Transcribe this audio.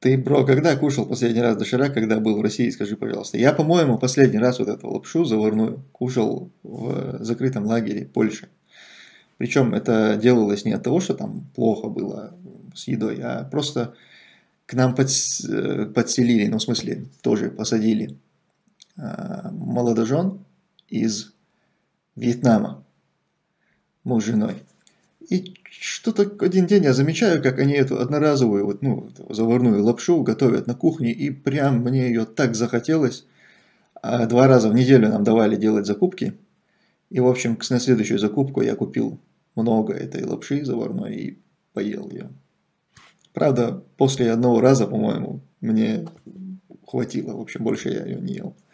Ты, бро, когда кушал последний раз доширак, когда был в России, скажи, пожалуйста. Я, по-моему, последний раз вот эту лапшу заварную кушал в закрытом лагере Польши. Причем это делалось не от того, что там плохо было с едой, а просто к нам подселили, ну, в смысле, тоже посадили молодожен из Вьетнама, муж с женой. И что-то один день я замечаю, как они эту одноразовую, вот, ну, эту заварную лапшу готовят на кухне, и прям мне ее так захотелось. А 2 раза в неделю нам давали делать закупки. И, в общем, на следующую закупку я купил много этой лапши заварной и поел ее. Правда, после одного раза, по-моему, мне хватило. В общем, больше я ее не ел.